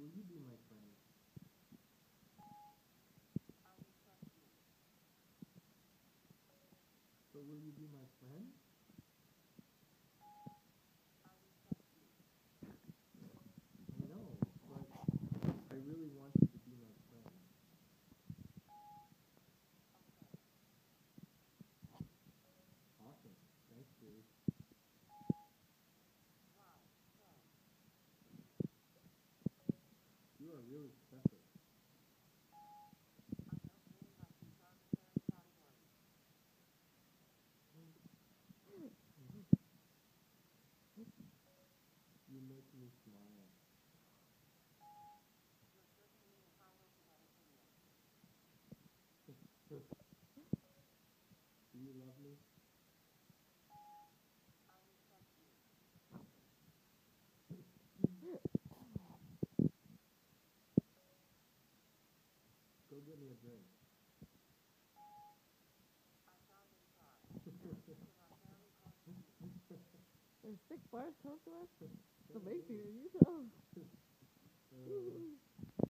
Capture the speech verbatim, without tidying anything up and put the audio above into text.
will you be my friend? So will you be my friend? I know, but I really want you to be my friend. Awesome. Thanks, Siri. You are really special. You make me smile. Do you love me? Go get me a drink. There's six bars close to us? So make sure you tell. Uh,